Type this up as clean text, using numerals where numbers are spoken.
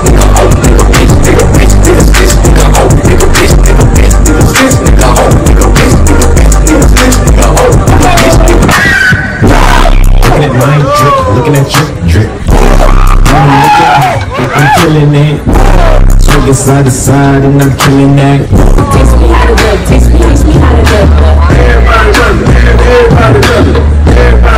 Looking at drip. I'm killing it. Swinging side to side and I'm killing that. Teach me how to do it. Teach me how to do it. Everybody